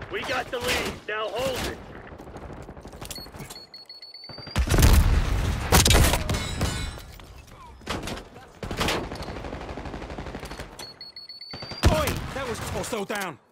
We got the lead. Now hold it. Oi! That was also down.